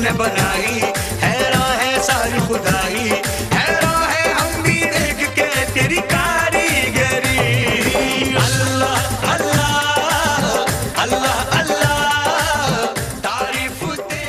तूने बनाई, हैरान है सारी खुदाई, हैरान है हम भी देख के तेरी कारीगरी। अल्लाह अल्लाह अल्लाह अल्लाह तारीफ तेरी।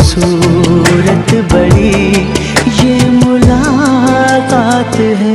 खूबसूरत बड़ी ये मुलाकात है।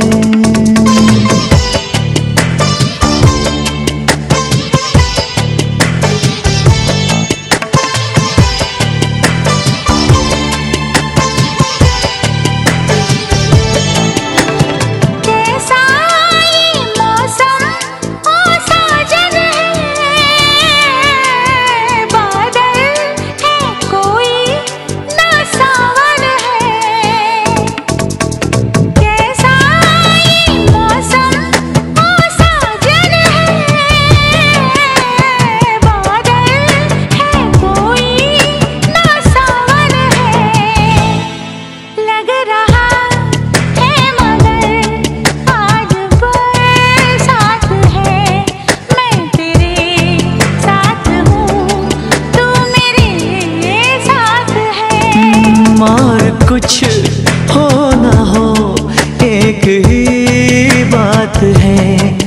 कुछ हो ना हो एक ही बात है,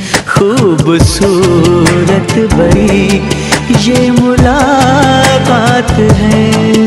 खूबसूरत बड़ी ये मुलाकात है।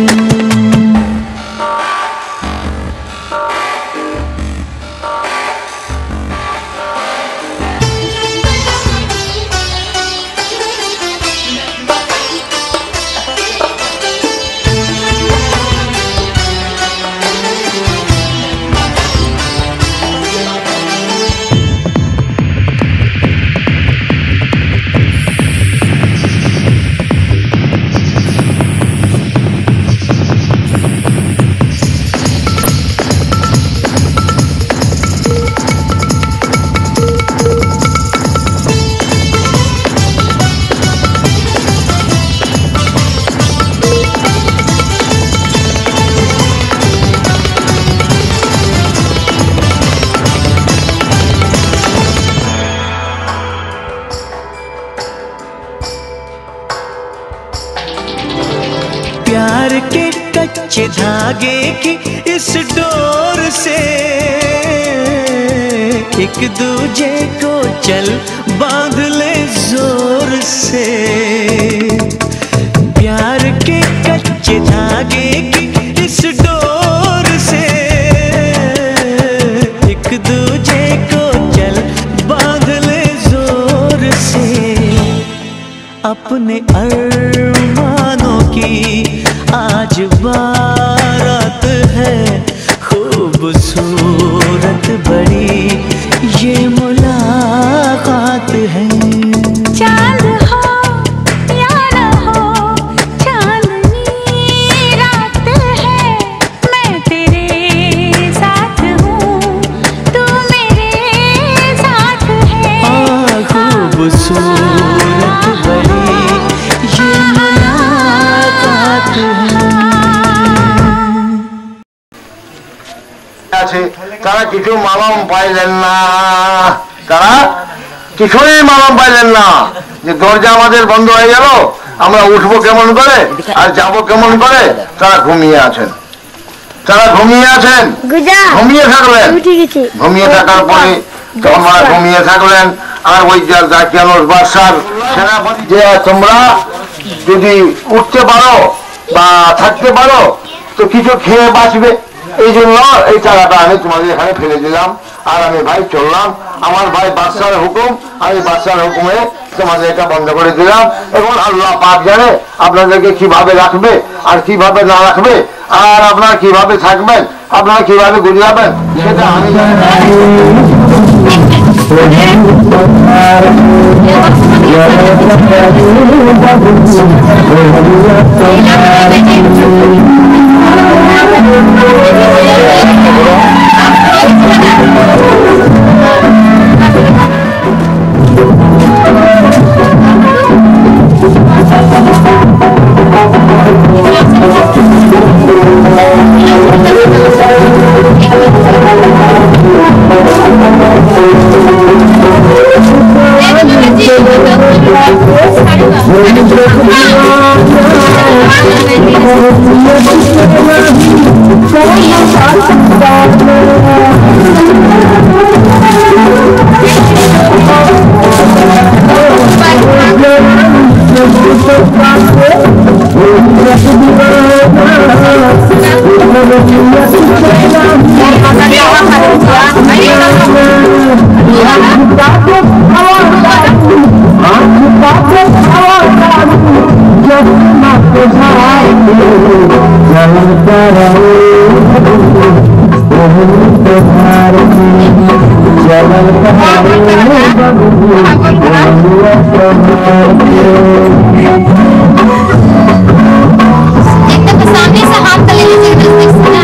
प्यार के कच्चे धागे की इस डोर से एक दूजे को चल बांध ले जोर से। प्यार के कच्चे धागे की इस डोर से एक दूजे को चल बांध ले जोर से। अपने अरमानों की आज बारात है, खूबसूरत बड़ी ये मुलाकात है। चांद हो या न हो चांदनी रात है, मैं तेरे साथ हूँ तू मेरे साथ है। खूबसूरत बड़ी ये मुलाकात है। তারা কিছু মালম পাইলেন না, তারা কিছুই মালম পাইলেন না যে দরজা আমাদের বন্ধ হয়ে গেল, আমরা উঠবো কেমন করে আর যাবো কেমন করে। তারা ঘুমিয়ে আছেন, তারা ঘুমিয়ে আছেন, ঘুমিয়ে থাকলেন। ঘুমিয়ে থাকার পরে তোমরা ঘুমিয়ে থাকলেন। আর ওই জাকিয়ানুস বাদশার সেনাপতি যে তোমরা যদি উঠতে পারো বা থাকতে পারো তো কিছু খেয়ে বাঁচবে, এই জন্য এই টাকাটা আমি তোমাদের এখানে ফেলে দিলাম। আর আমি ভাই চললাম, আমার ভাই বাদশার হুকুম, আমি বাদশার হুকুমে তোমাদের এটা বন্ধ করে দিলাম। এবং আল্লাহ পাক জানে আপনাদেরকে কিভাবে রাখবে আর কিভাবে না রাখবে, আর আপনারা কিভাবে থাকবেন, আপনারা কিভাবে গুজরাবেন সেটা আমি জানি। सामने से हाथ ले लीजिए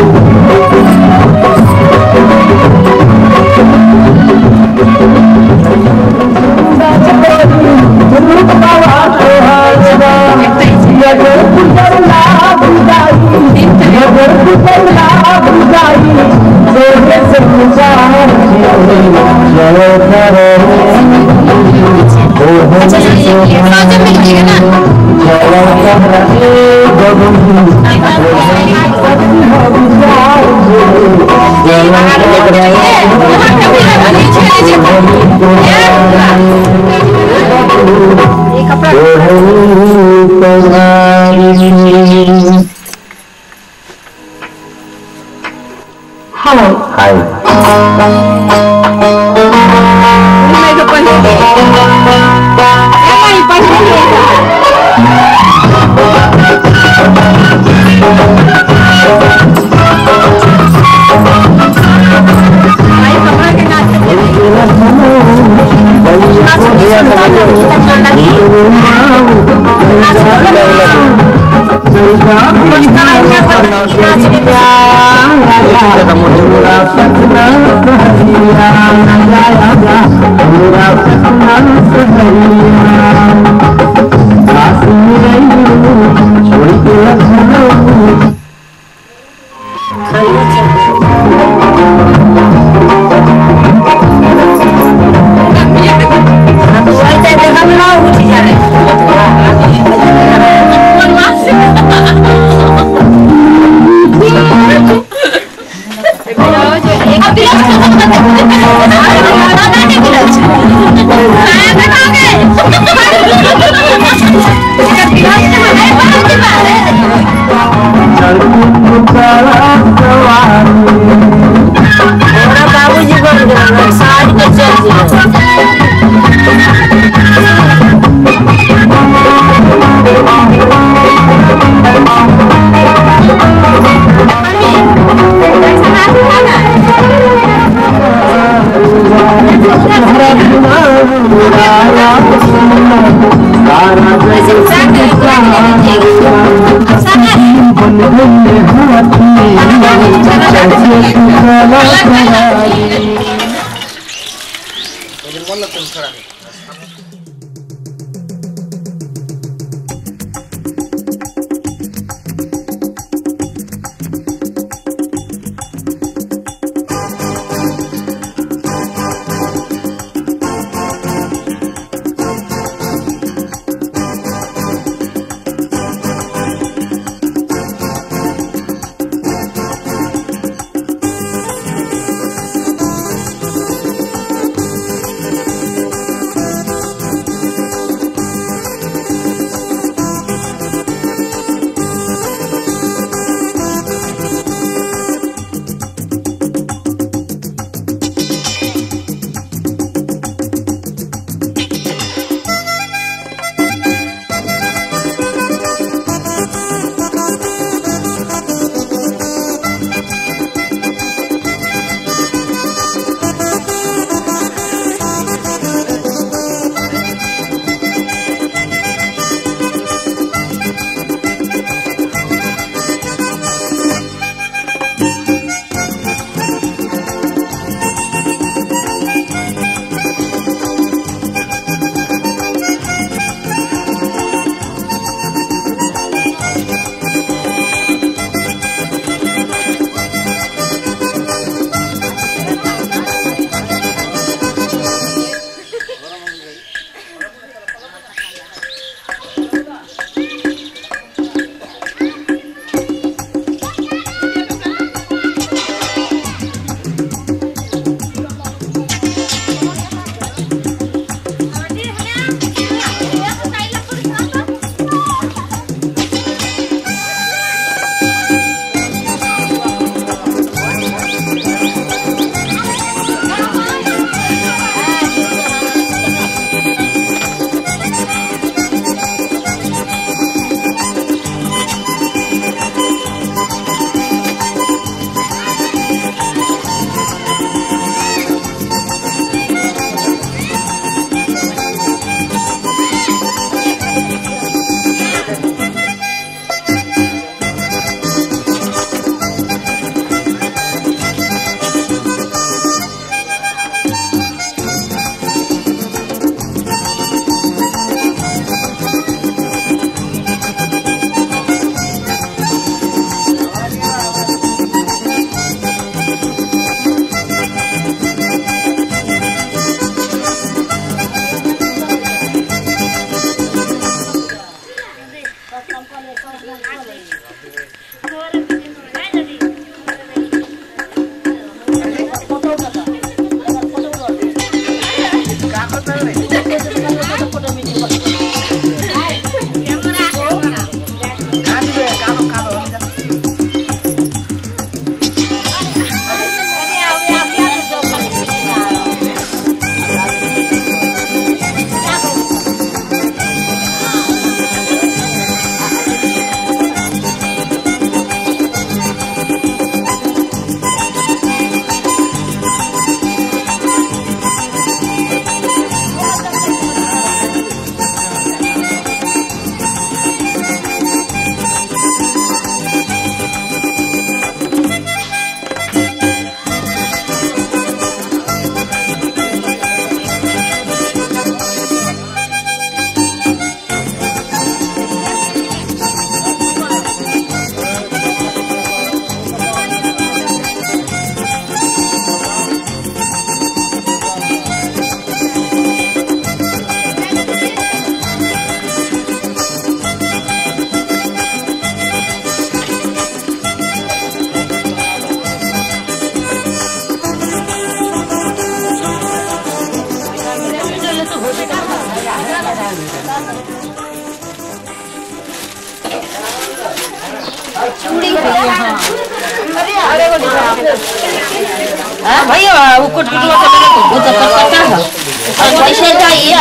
भैया वो कुछ कुछ वो तो पता है और कैसे चाहिए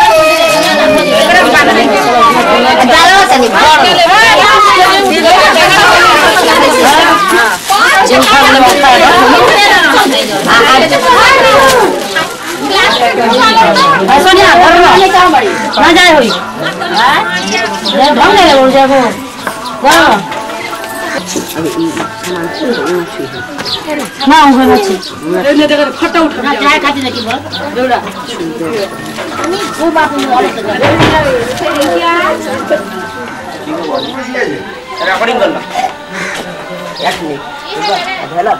डालो तनी सोनिया ना जाए हुई ढंग ले बोल जाबो वाह ना उगे मछली ने देकर फटा उठा ना चाय खाती नहीं बोल जोड़ा वो बाप ने और रेकॉर्डिंग कर लो एक मिनट हेलो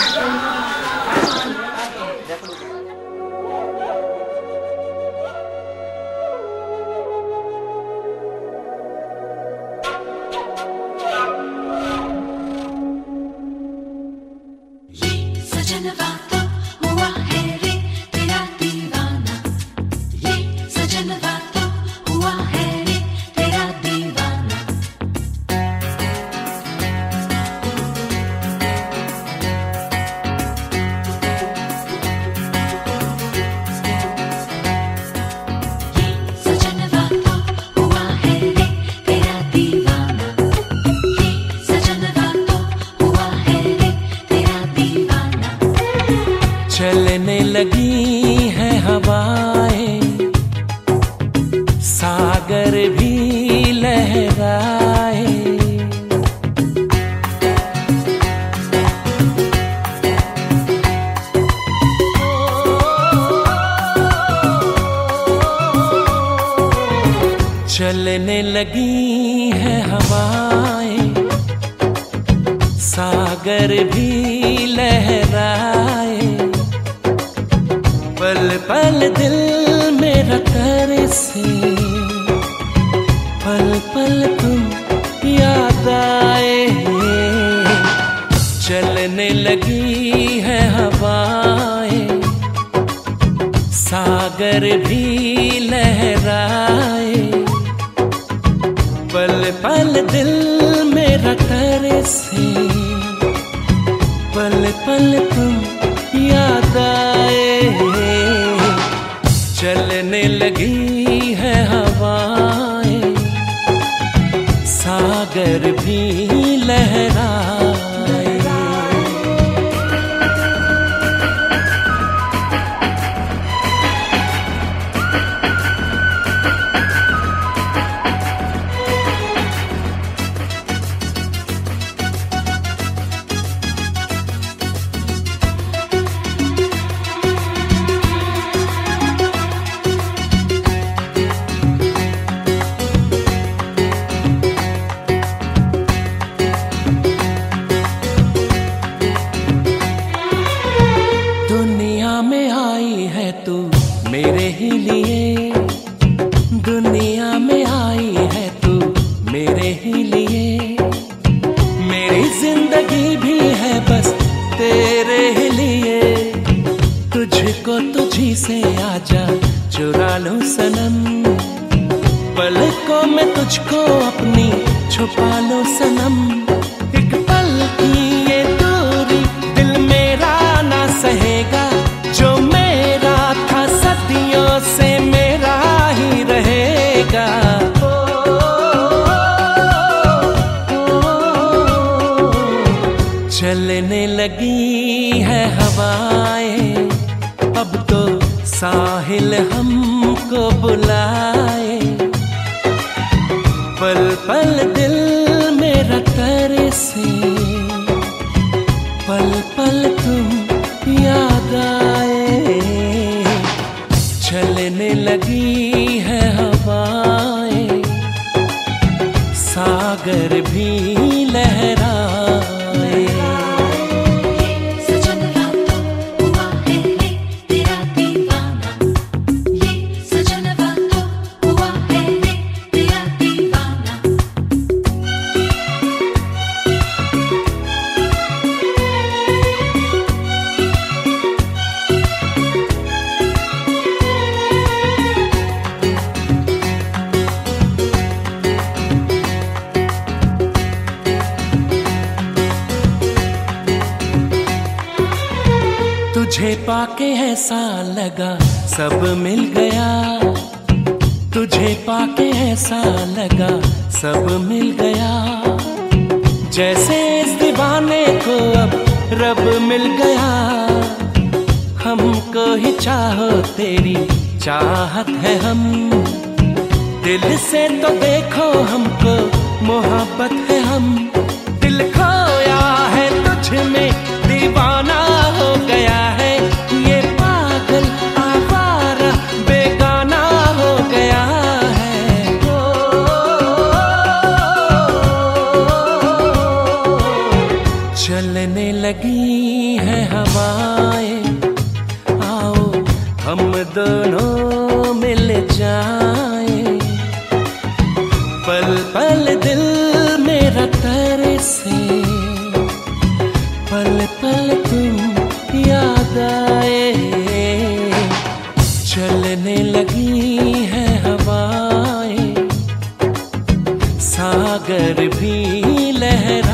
चलने लगी है हवाएं, सागर भी लहराए। चलने लगी है हवाएं, सागर भी लहराए। पल पल दिल मेरा तरसे, पल पल तुम याद आए। चलने लगी है हवाएं, सागर भी लहराए। पल पल दिल मेरा तरसे, पल पल तुम याद आए। चलने लगी है हवाएं, सागर भी लहराए। मेरे ही लिए दुनिया में आई है तू, मेरे ही लिए। मेरी जिंदगी भी है बस तेरे ही लिए। तुझको तुझी से आजा चुरा लूं सनम, पलकों में तुझको अपनी छुपा लो सनम। एक पल की ये दूरी दिल मेरा ना सहेगा, जो मेरा था सदियों से मेरा ही रहेगा। चलने लगी है हवाएं, अब तो साहिल हमको बुलाए। पल पल दिल मेरा तरसे, पल पल तुम याद आए। चलने लगी है हवाएं, सागर भी लहराए। तुझे पाके ऐसा लगा सब मिल गया, तुझे पाके ऐसा लगा सब मिल गया। जैसे इस दीवाने को अब रब मिल गया। हमको ही चाहो तेरी चाहत है हम, दिल से तो देखो हमको मोहब्बत है हम। दिल खोया है तुझ में दीवाना हो गया है, ये पागल आवारा बेगाना हो गया है। चलने लगी है हवाएं, आओ हम दोनों मिल जाएं। पल पल दिल मेरा तरसे, पल पल तुम याद आए। चलने लगी है हवाएं, सागर भी लहराए।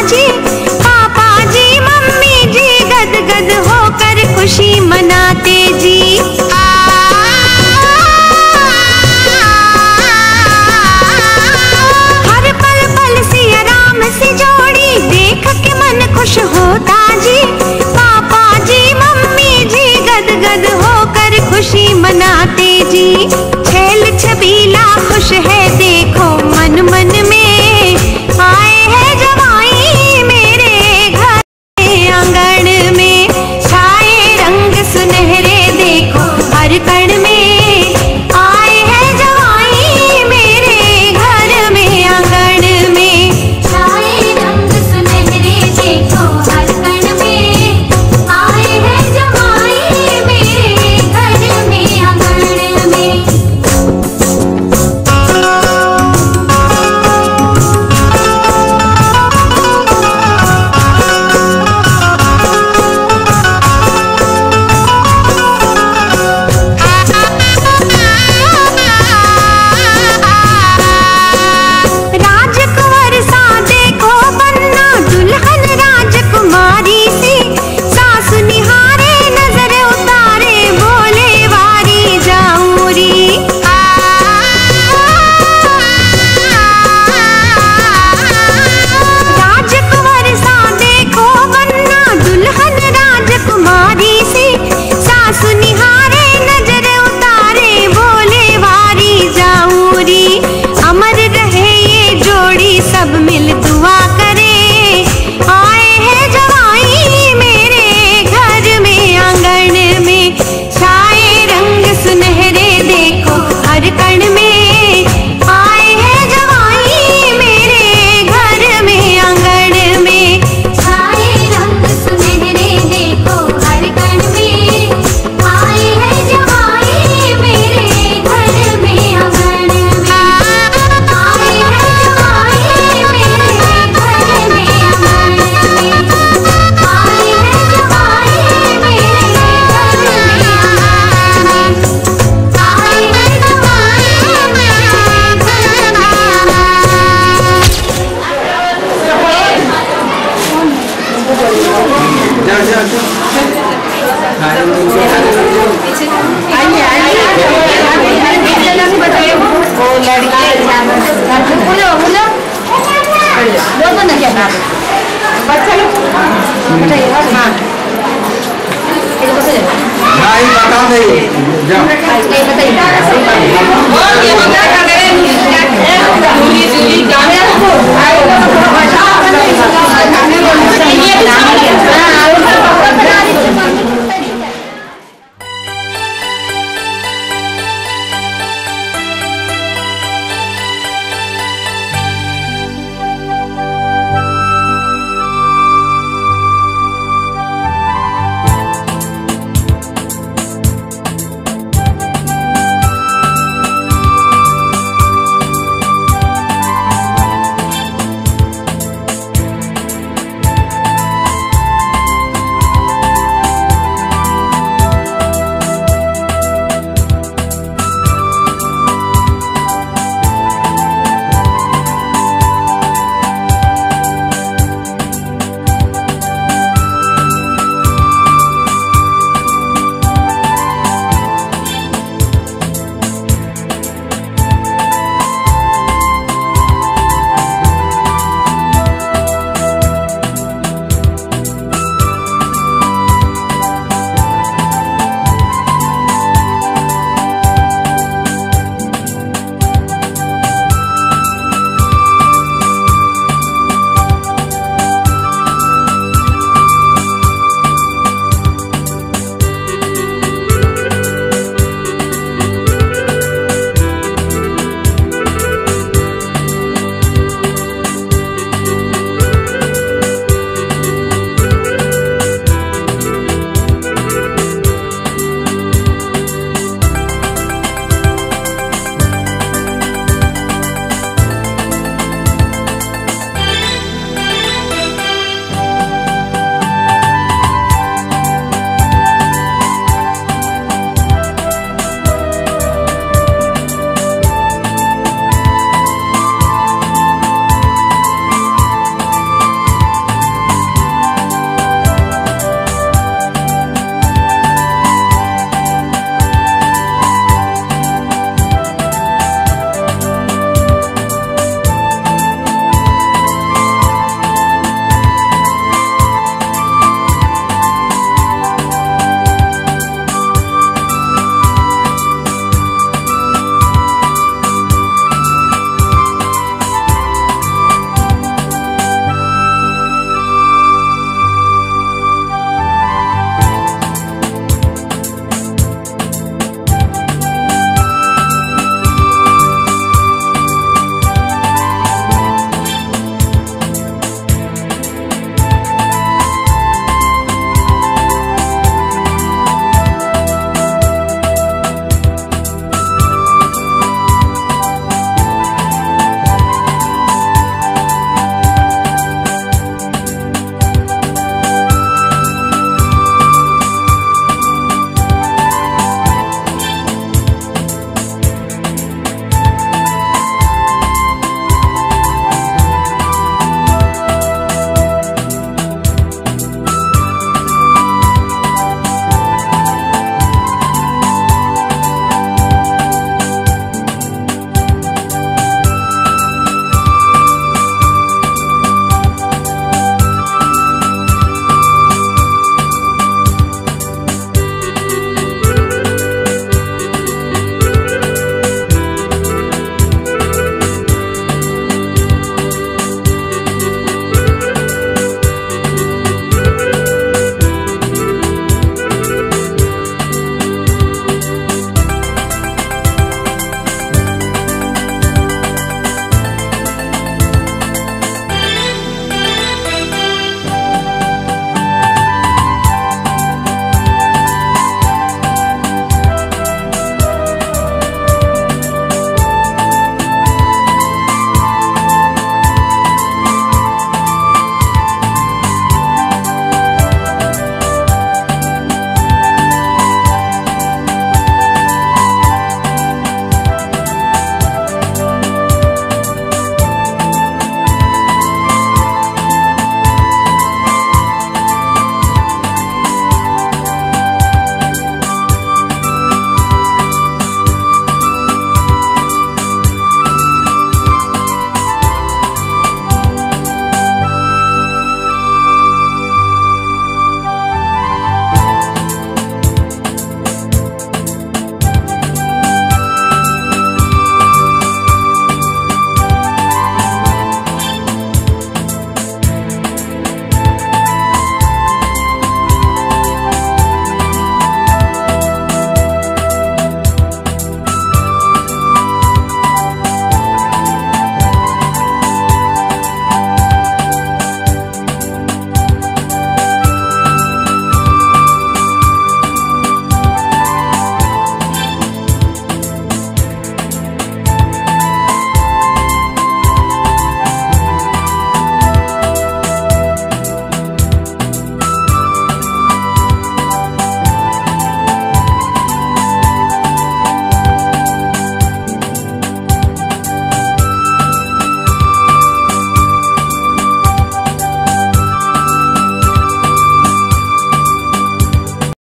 जी, पापा जी मम्मी जी गद गद होकर खुशी मनाते जी। हर पल पल सिया राम से जोड़ी देख के मन खुश होता जी, पापा जी मम्मी जी गद गद होकर खुशी मनाते जी। छैल छबीला खुश है देखो मन मन में, आए हैं जवाई मेरे घर के आंगन में। छाए रंग सुनहरे देखो हर कण में, आए हैं जवाई मेरे घर में आंगन में। छाए रंग सुनहरे देखो हर कण में, आए हैं जवाई मेरे घर में आंगन में। राजकुंवर सा देखो बनना दुल्हन राजकुमारी सी, सासु निहारे नजर उतारे बोले वारी जाऊं री। राजकुंवर सा देखो बनना दुल्हन राजकुमारी सी, सासु निहारे नजर उतारे बोले वारी जाऊं री। अमर रहे ये जोड़ी सब मिल दुआ करे, आए हैं जवाई मेरे घर में आंगन में। छाए रंग सुनहरे देखो हर कण में, आए हैं जवाई मेरे घर में आंगन में। छाए रंग सुनहरे देखो हर कण में, आए हैं जवाई मेरे घर में आंगन में। आए हैं जवाई मेरे घर में आंगन में, आए हैं जवाई मेरे घर में आंगन में, आए हैं जवाई मेरे घर में